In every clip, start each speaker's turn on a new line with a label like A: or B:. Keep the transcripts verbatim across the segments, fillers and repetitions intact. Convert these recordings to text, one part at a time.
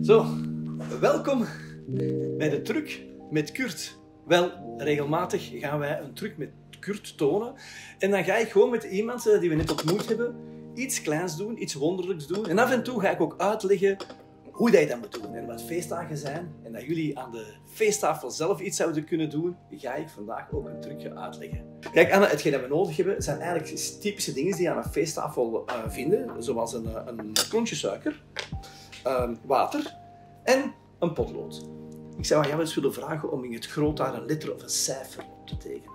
A: Zo, welkom bij de truc met Kurt. Wel, regelmatig gaan wij een truc met Kurt tonen. En dan ga ik gewoon met iemand die we net ontmoet hebben iets kleins doen, iets wonderlijks doen. En af en toe ga ik ook uitleggen hoe dat je dat moet doen en wat feestdagen zijn. En dat jullie aan de feesttafel zelf iets zouden kunnen doen, ga ik vandaag ook een trucje uitleggen. Kijk, Anne, hetgeen dat we nodig hebben zijn eigenlijk typische dingen die je aan een feesttafel uh, vinden. Zoals een, een klontje suiker, uh, water en een potlood. Ik zou aan jou eens willen vragen om in het groot daar een letter of een cijfer op te tekenen.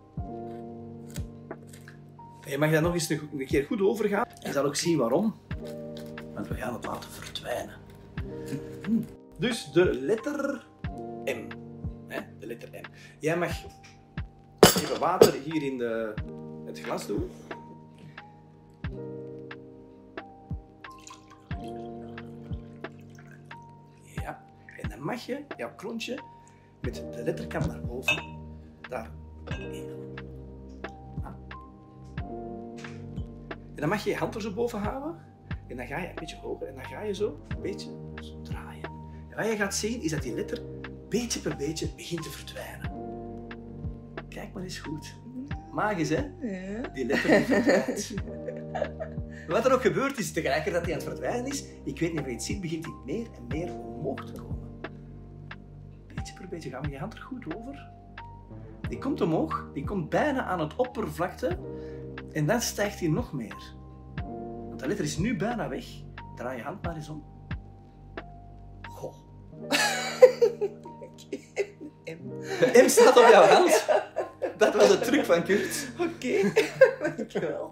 A: En je mag daar nog eens een, een keer goed over gaan. Je zal ook zien waarom. Want we gaan het laten verdwijnen. Dus de letter M. De letter M. Jij mag even water hier in de, het glas doen. Ja. En dan mag je jouw klontje met de letterkant naar boven daar even. En dan mag je je hand er zo boven houden. En dan ga je een beetje hoger en dan ga je zo een beetje zo draaien. En wat je gaat zien is dat die letter beetje per beetje begint te verdwijnen. Kijk maar eens goed. Magisch, hè?
B: Ja.
A: Die letter die verdwijnt. Wat er ook gebeurt is, tegelijkertijd dat hij aan het verdwijnen is, ik weet niet of je het ziet, begint hij meer en meer omhoog te komen. Beetje per beetje gaan we je hand er goed over. Die komt omhoog, die komt bijna aan het oppervlakte en dan stijgt hij nog meer. De letter is nu bijna weg. Draai je hand maar eens om. Goh.
B: M.
A: De M staat op jouw hand. Dat was de truc van Kurt.
B: Oké, okay. Dankjewel.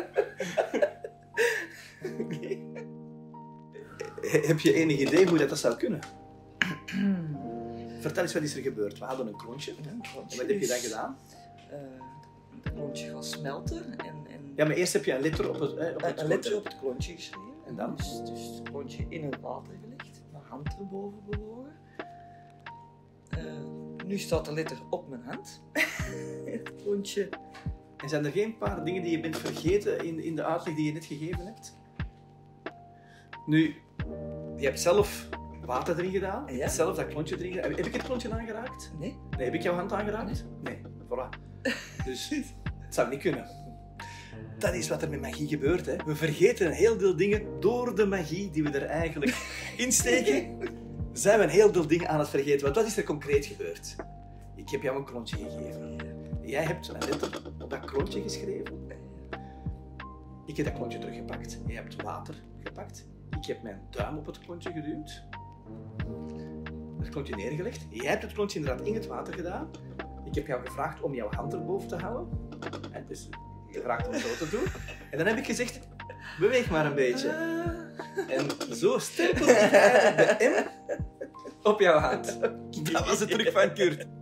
A: Okay. Heb je enig idee hoe dat, dat zou kunnen? Vertel eens, wat is er gebeurd? We hadden een klontje.
B: Ja, een klontje.
A: En wat heb je dan gedaan?
B: Uh, het klontje gaat smelten. En, en
A: ja, maar eerst heb je een letter op het, eh, op het
B: Een letter op het klontje geschreven.
A: En dan?
B: Dus, dus het klontje in het water gelegd. Mijn hand erboven bewogen. Uh, nu staat de letter op mijn hand. Het klontje.
A: En zijn er geen paar dingen die je bent vergeten in, in de uitleg die je net gegeven hebt? Nu, je hebt zelf water erin gedaan. Je
B: Ja.
A: hebt zelf dat klontje erin gedaan. Heb ik het klontje aangeraakt?
B: Nee.
A: Nee, heb ik jouw hand aangeraakt? Nee. Nee, voilà. Dus het zou niet kunnen. Dat is wat er met magie gebeurt. Hè. We vergeten een heel deel dingen door de magie die we er eigenlijk insteken. Zijn we een heel deel dingen aan het vergeten. Want wat is er concreet gebeurd? Ik heb jou een klontje gegeven. Jij hebt een letter op dat klontje geschreven. Ik heb dat klontje teruggepakt. Jij hebt water gepakt. Ik heb mijn duim op het klontje geduwd. Het klontje neergelegd. Jij hebt het klontje inderdaad in het water gedaan. Ik heb jou gevraagd om jouw hand erboven te houden. En dus gevraagd om het zo te doen. En dan heb ik gezegd, beweeg maar een beetje. En zo stempelde ik eigenlijk de M op jouw hand. Dat was de truc van Kurt.